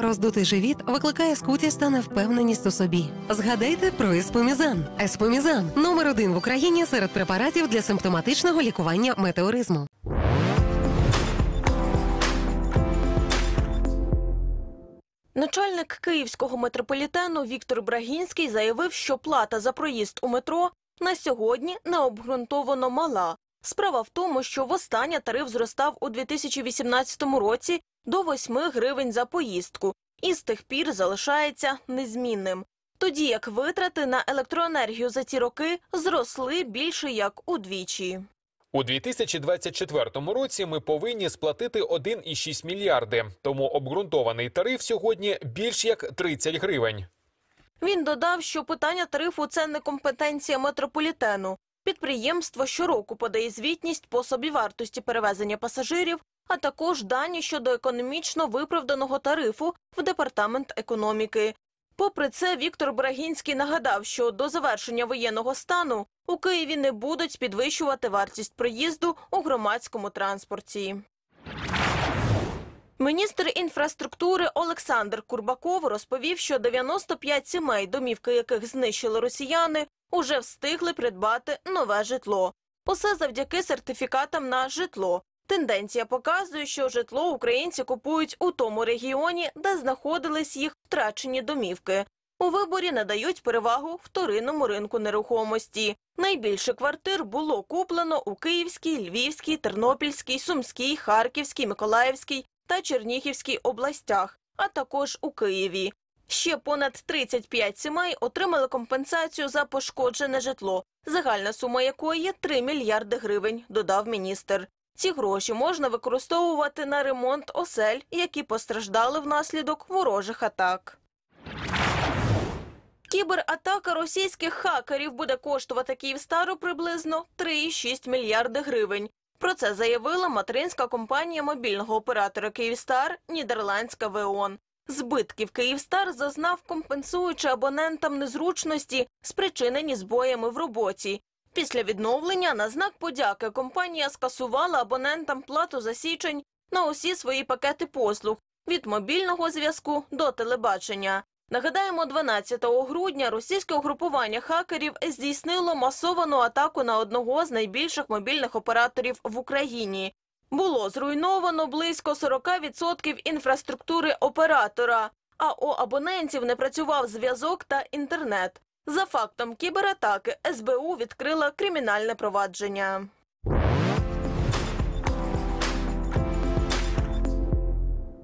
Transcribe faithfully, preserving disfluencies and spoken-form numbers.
Роздутий живіт викликає скутість та невпевненість у собі. Згадайте про еспомізан. Еспомізан – номер один в Україні серед препаратів для симптоматичного лікування метеоризму. Начальник київського метрополітену Віктор Брагінський заявив, що плата за проїзд у метро на сьогодні необґрунтовано мала. Справа в тому, що востаннє тариф зростав у дві тисячі вісімнадцятому році до восьми гривень за поїздку і з тих пір залишається незмінним. Тоді як витрати на електроенергію за ці роки зросли більше як удвічі. У дві тисячі двадцять четвертому році ми повинні сплатити один цілих шість мільярди, тому обґрунтований тариф сьогодні більш як тридцять гривень. Він додав, що питання тарифу – це не компетенція метрополітену. Підприємство щороку подає звітність по собівартості перевезення пасажирів, а також дані щодо економічно виправданого тарифу в Департамент економіки. Попри це, Віктор Брагінський нагадав, що до завершення воєнного стану у Києві не будуть підвищувати вартість проїзду у громадському транспорті. Міністр інфраструктури Олександр Курбаков розповів, що дев'яносто п'ять сімей, домівки яких знищили росіяни, уже встигли придбати нове житло. Усе завдяки сертифікатам на житло. Тенденція показує, що житло українці купують у тому регіоні, де знаходились їх втрачені домівки. У виборі надають перевагу вторинному ринку нерухомості. Найбільше квартир було куплено у Київській, Львівській, Тернопільській, Сумській, Харківській, Миколаївській та Чернігівській областях, а також у Києві. Ще понад тридцять п'ять сімей отримали компенсацію за пошкоджене житло, загальна сума якої є три мільярди гривень, додав міністр. Ці гроші можна використовувати на ремонт осель, які постраждали внаслідок ворожих атак. Кібератака російських хакерів буде коштувати Київстару приблизно три цілих шість мільярди гривень. Про це заявила материнська компанія мобільного оператора «Київстар» нідерландська ВЕОН. Збитків «Київстар» зазнав, компенсуючи абонентам незручності, спричинені збоями в роботі. Після відновлення на знак подяки компанія скасувала абонентам плату за січень на усі свої пакети послуг – від мобільного зв'язку до телебачення. Нагадаємо, дванадцятого грудня російське угрупування хакерів здійснило масовану атаку на одного з найбільших мобільних операторів в Україні. Було зруйновано близько сорок відсотків інфраструктури оператора, а у абонентів не працював зв'язок та інтернет. За фактом кібератаки ес бе у відкрила кримінальне провадження.